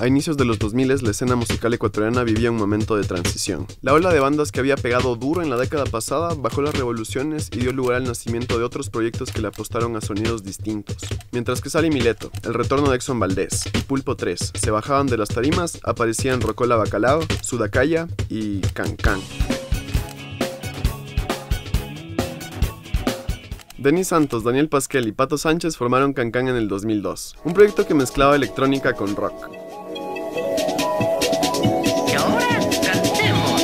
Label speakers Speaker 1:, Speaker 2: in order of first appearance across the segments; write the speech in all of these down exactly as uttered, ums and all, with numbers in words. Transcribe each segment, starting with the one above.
Speaker 1: A inicios de los dos mil, la escena musical ecuatoriana vivía un momento de transición. La ola de bandas que había pegado duro en la década pasada bajó las revoluciones y dio lugar al nacimiento de otros proyectos que le apostaron a sonidos distintos. Mientras que Sal y Mileto, el retorno de Exxon Valdez y Pulpo tres se bajaban de las tarimas, aparecían Rocola Bacalao, Sudacaya y Can Can. Denis Santos, Daniel Pasquel y Pato Sánchez formaron Can Can en el dos mil dos, un proyecto que mezclaba electrónica con rock.
Speaker 2: Y ahora cantemos.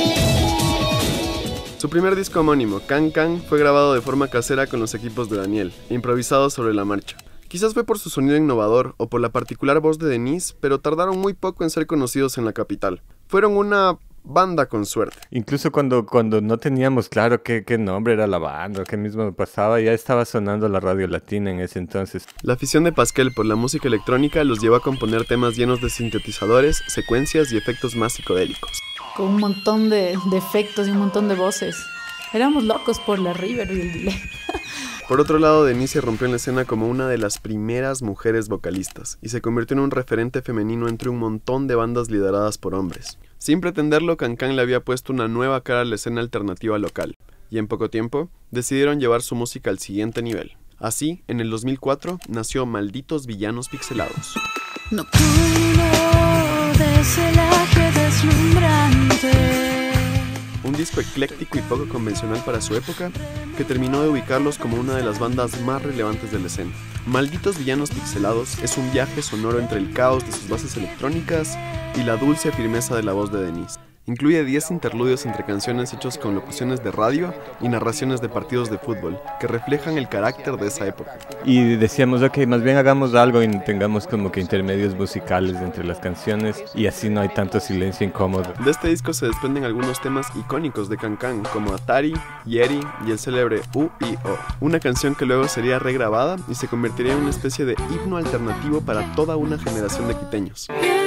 Speaker 1: Su primer disco homónimo, Can Can, fue grabado de forma casera con los equipos de Daniel, improvisado sobre la marcha. Quizás fue por su sonido innovador o por la particular voz de Denis, pero tardaron muy poco en ser conocidos en la capital. Fueron una banda con suerte.
Speaker 3: Incluso cuando, cuando no teníamos claro qué, qué nombre era la banda, qué mismo pasaba, ya estaba sonando la radio latina en ese entonces.
Speaker 1: La afición de Pasquel por la música electrónica los llevó a componer temas llenos de sintetizadores, secuencias y efectos más psicodélicos.
Speaker 4: Con un montón de, de efectos y un montón de voces. Éramos locos por la reverb y el delay.
Speaker 1: Por otro lado, Denise se rompió en la escena como una de las primeras mujeres vocalistas y se convirtió en un referente femenino entre un montón de bandas lideradas por hombres. Sin pretenderlo, Can Can le había puesto una nueva cara a la escena alternativa local, y en poco tiempo decidieron llevar su música al siguiente nivel. Así, en el dos mil cuatro, nació Malditos Villanos Pixelados.
Speaker 5: Nocturno de celaje deslumbrante.
Speaker 1: Un disco ecléctico y poco convencional para su época, que terminó de ubicarlos como una de las bandas más relevantes de la escena. Malditos Villanos Pixelados es un viaje sonoro entre el caos de sus bases electrónicas y la dulce firmeza de la voz de Denise. Incluye diez interludios entre canciones hechos con locuciones de radio y narraciones de partidos de fútbol, que reflejan el carácter de esa época.
Speaker 3: Y decíamos, ok, más bien hagamos algo y tengamos como que intermedios musicales entre las canciones y así no hay tanto silencio incómodo.
Speaker 1: De este disco se desprenden algunos temas icónicos de Can Can, como Atari, Yeri y el célebre U I O, una canción que luego sería regrabada y se convertiría en una especie de himno alternativo para toda una generación de quiteños.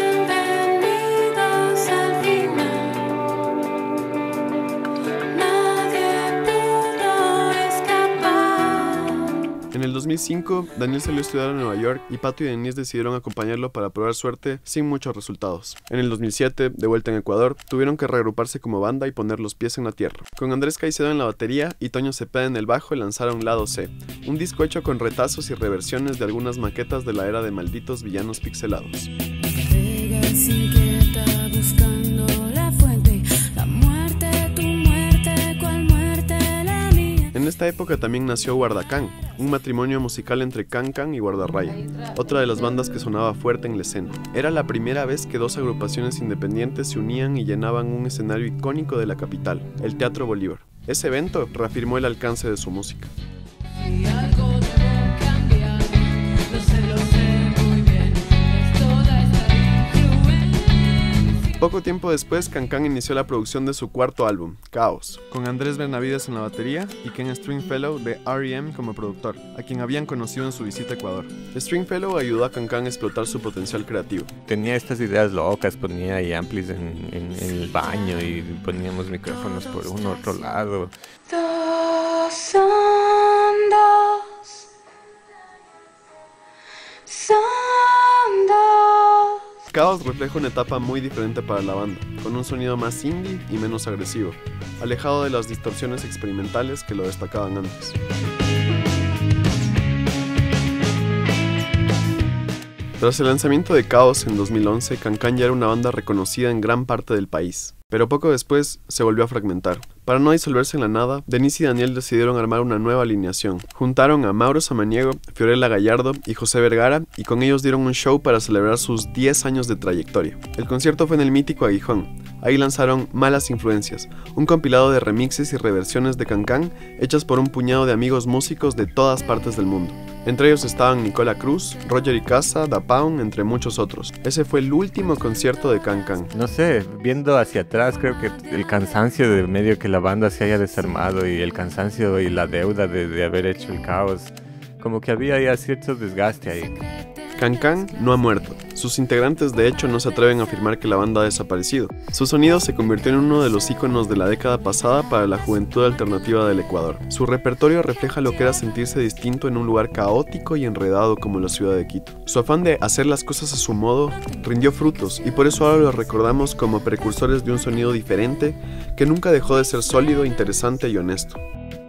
Speaker 1: En el dos mil cinco, Daniel salió a estudiar a Nueva York y Pato y Denise decidieron acompañarlo para probar suerte sin muchos resultados. En el dos mil siete, de vuelta en Ecuador, tuvieron que reagruparse como banda y poner los pies en la tierra. Con Andrés Caicedo en la batería y Toño Cepeda en el bajo lanzaron Lado C, un disco hecho con retazos y reversiones de algunas maquetas de la era de Malditos Villanos Pixelados. En esta época también nació Guardacán, un matrimonio musical entre Can Can y Guardarraya, otra de las bandas que sonaba fuerte en la escena. Era la primera vez que dos agrupaciones independientes se unían y llenaban un escenario icónico de la capital, el Teatro Bolívar. Ese evento reafirmó el alcance de su música. Poco tiempo después, Can Can inició la producción de su cuarto álbum, Caos, con Andrés Benavides en la batería y Ken Stringfellow de R E M como productor, a quien habían conocido en su visita a Ecuador. Stringfellow ayudó a Can Can a explotar su potencial creativo.
Speaker 3: Tenía estas ideas locas, ponía ahí amplis en, en, en el baño y poníamos micrófonos por uno otro lado.
Speaker 5: Dos son dos, son dos.
Speaker 1: Caos refleja una etapa muy diferente para la banda, con un sonido más indie y menos agresivo, alejado de las distorsiones experimentales que lo destacaban antes. Tras el lanzamiento de Caos en dos mil once, Can Can ya era una banda reconocida en gran parte del país, pero poco después se volvió a fragmentar. Para no disolverse en la nada, Denise y Daniel decidieron armar una nueva alineación. Juntaron a Mauro Samaniego, Fiorella Gallardo y José Vergara y con ellos dieron un show para celebrar sus diez años de trayectoria. El concierto fue en el mítico Aguijón. Ahí lanzaron Malas Influencias, un compilado de remixes y reversiones de Can Can hechas por un puñado de amigos músicos de todas partes del mundo. Entre ellos estaban Nicola Cruz, Roger Icaza, Da Pound, entre muchos otros. Ese fue el último concierto de Can Can.
Speaker 3: No sé, viendo hacia atrás, creo que el cansancio de medio que la banda se haya desarmado y el cansancio y la deuda de, de haber hecho el Caos, como que había ya cierto desgaste ahí.
Speaker 1: Can Can no ha muerto, Sus integrantes de hecho no se atreven a afirmar que la banda ha desaparecido. Su sonido se convirtió en uno de los íconos de la década pasada para la juventud alternativa del Ecuador. Su repertorio refleja lo que era sentirse distinto en un lugar caótico y enredado como la ciudad de Quito. Su afán de hacer las cosas a su modo rindió frutos y por eso ahora los recordamos como precursores de un sonido diferente que nunca dejó de ser sólido, interesante y honesto.